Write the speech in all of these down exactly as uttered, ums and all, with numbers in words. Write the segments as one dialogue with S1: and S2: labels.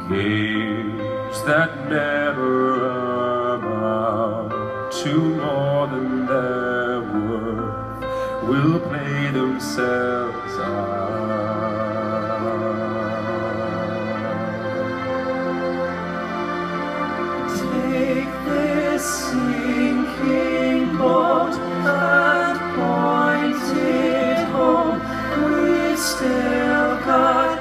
S1: Games that never amount to more than their worth will play themselves out.
S2: Take this sinking boat and point it home. We've still got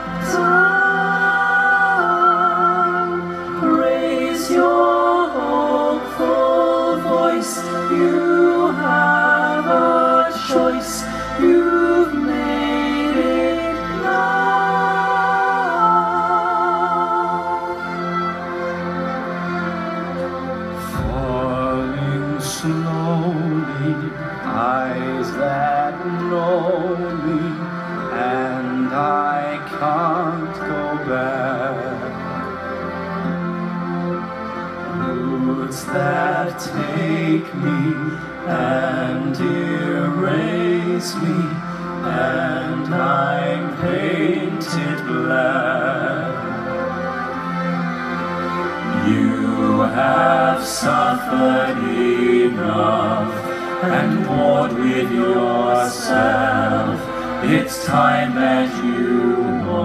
S2: time. Raise your hopeful voice. You have a choice. You've made it now.
S1: Falling slowly, eyes that know me, and I can't go back. Roots that take me and erase me, and I'm painted black. You have suffered enough and warred with yourself. It's time that you know